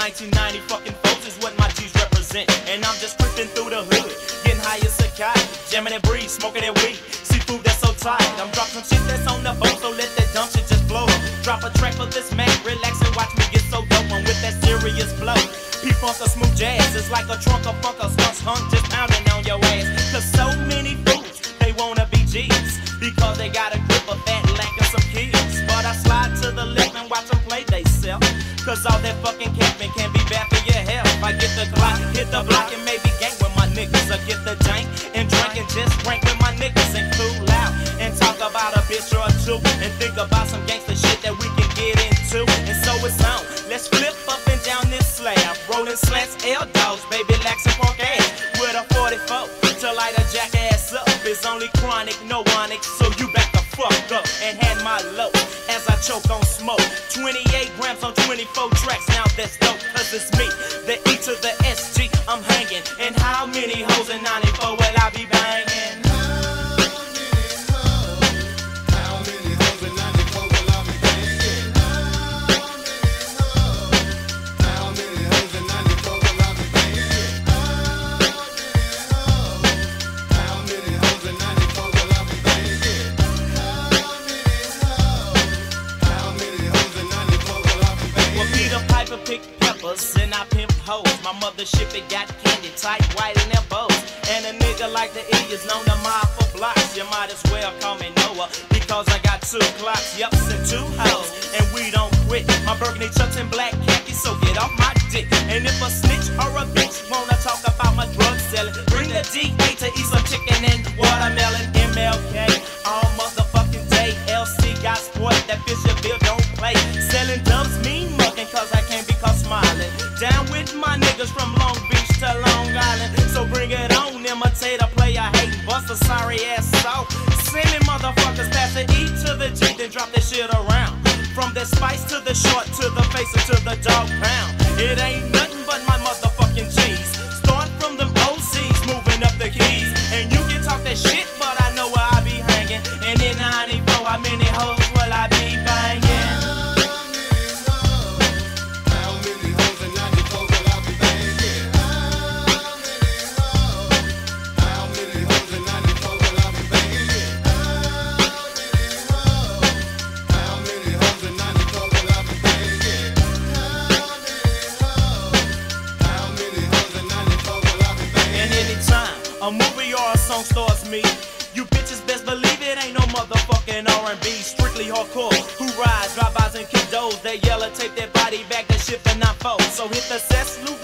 1990 fucking folks is what my G's represent. And I'm just creeping through the hood, getting high as a kite, jamming that breeze, smoking that weed, seafood that's so tight. I'm dropping some shit that's on the boat, so let that dumb shit just flow. Drop a track for this man, relax and watch me get so dope. I'm with that serious flow. P-Funk or smooth jazz, it's like a trunk of funk or skunks hung just pounding on your ass. Cause so many fools, they wanna be G's, because they got a grip of that lacking some keys. But I slide to the left and watch them play they self, cause all that fucking capping can be bad for your health. I get the clock, hit the block and maybe gang with my niggas, or get the dank and drink and just drink with my niggas and cool out and talk about a bitch or two and think about some gangster shit that we can get into. And so it's on, let's flip up and down this slab, rolling slants, L-dogs, baby lax and punk ass with a 44 to light a jackass up. It's only chronic, no onyx, so you back the fuck up and hand my low as I choke on smoke. 28 grams on 24 tracks, now that's dope, cause it's me, the E to the SG, I'm hanging. And how many hoes in 94 will I be banging? Pick peppers and I pimp hoes. My mothership, it got candy tight, white in their bows. And a nigga like the E is known to mob for blocks. You might as well call me Noah, because I got 2 clocks, yups, and 2 hoes. And we don't quit. My burgundy chucks and black khakis, so get off my dick. And if a snitch or a bitch wanna talk about my drug selling, bring the DA to eat some chicken and watermelon. MLK all motherfucking day. LC got sport, that Fisherville don't play. Selling dubs mean mugging, cause I can't be caught smiling. Down with my niggas from Long Beach to Long Island. So bring it on, imitate a player, hate, bust a sorry ass out. Silly motherfuckers pass the E to the G, then drop that shit around. From the spice to the short, to the face, and to the dog pound. It ain't nothing but my motherfucking G's. Start from them OCs, moving up the keys. And you can talk that shit, but I know where I be hanging. And in 94, how many hoes will I be banging? A movie or a song stars me, you bitches best believe it ain't no motherfucking R&B. Strictly hardcore, who ride, drive-bys and kick doors. They yellow tape their body back, that shit for 9-4. So hit the cess loop